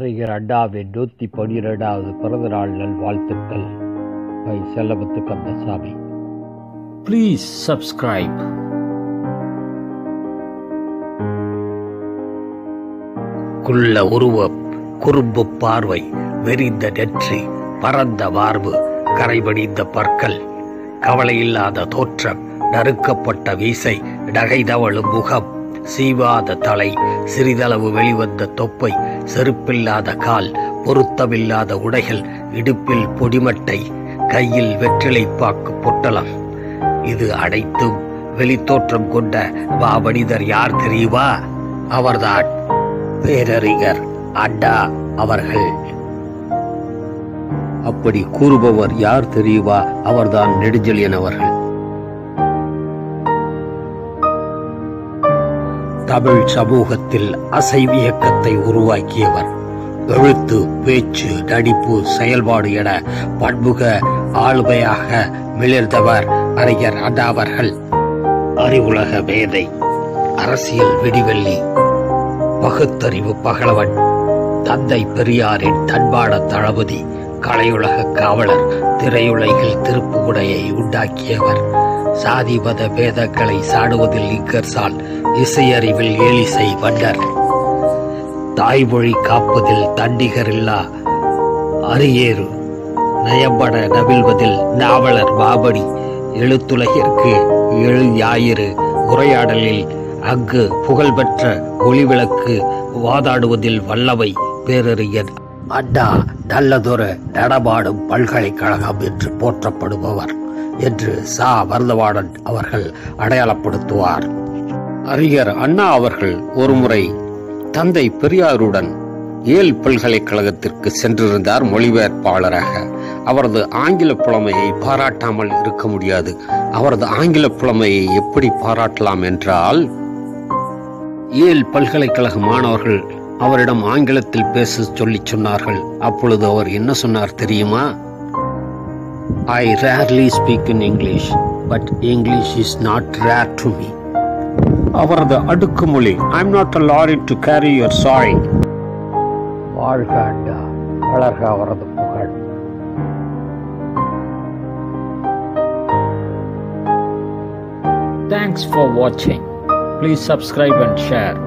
அறிஞர் அண்ணாவின் 112வது பிறந்தநாள் நல்வாழ்த்துக்கள் by Chellamuthu Kandasamy. Please subscribe. குள்ள உருவம், குறும்பு பார்வை, வெறிந்த நெற்றி, பரந்த மார்பு, கரைபடிந்த பற்கள், கவலையில்லாத தோற்றம், நறுக்கப்பட்ட வீசை, நகைதவழும் முகம், சீவாத தலை, சிறிதளவு வெளிவந்த தொப்பை, செருப்பில்லாத கால், பொருத்தமில்லாத உடைகள், இடுப்பில் பொடிமட்டை, கையில் வெற்றிலைப்பாக்கு பொட்டலம். இது அனைத்தும் வெளித்தோற்றம் கொண்ட மாமனிதர் யார் தெரியுமா? அவர்தான் பேரறிஞர் அண்ணா அவர்கள். அப்படி கூறுபவர் யார் தெரியுமா? அவர்தான் நெடுஞ்செழியன் அவர்கள். தமிழ் சமூகத்தில் அசைவ இயக்கத்தை உருவாக்கியவர். எழுத்து, பேச்சு, நடிப்பு, செயல்பாடு என பன்முக ஆளுமையாக மிளிர்ந்தவர் அறிஞர் அண்ணா அவர்கள். அறிவுலக மேதை, அரசியல் விடிவெள்ளி, பகுத்தறிவு பகலவன், தந்தை பெரியாரின் தன்பான தளபதி, கலையுலக காவலர், திரையுலகில் திருப்புமுனையை உண்டாக்கியவர். சாதி மத பேதங்களை சாடுவதில் லிங்கர்சால், இசையறிவில் ஏலிசை மன்னர், தாய்மொழி காப்பதில் தண்டிகரில்லா அரியேறு, நயம்பட நவில்வதில் நாவலர் மாமணி, எழுத்துலகிற்கு எழு ஞாயிறு, உரையாடலில் அங்கு புகழ்பெற்ற ஒளிவிளக்கு, வாதாடுவதில் வல்லவை பேரறிஞர் அண்ணா நல்லதொரு நடமாடும் பல்கலைக்கழகம் என்று போற்றப்படுபவர் என்று சா மருதவாணன் அவர்கள் அடையாளப்படுத்துவார். அறிஞர் அண்ணா அவர்கள் ஒருமுறை தந்தை பெரியாருடன் ஏல் பல்கலைக்கழகத்திற்கு சென்றிருந்தார் மொழிபெயர்ப்பாளராக. அவரது ஆங்கில புலமையை பாராட்டாமல் இருக்க முடியாது. அவரது ஆங்கில புலமையை எப்படி பாராட்டலாம் என்றால், ஏல் பல்கலைக்கழக மாணவர்கள் அவரிடம் ஆங்கிலத்தில் பேச சொல்லி சொன்னார்கள். அப்பொழுது அவர் என்ன சொன்னார் தெரியுமா? I rarely speak in English, but English is not rare to me. அவரது அடுக்குமொழி, I'm not a lorry to carry your sorry. வாழ்க அண்ணா, வளர்க அவரது புகழ். Thanks for watching. Please subscribe and share.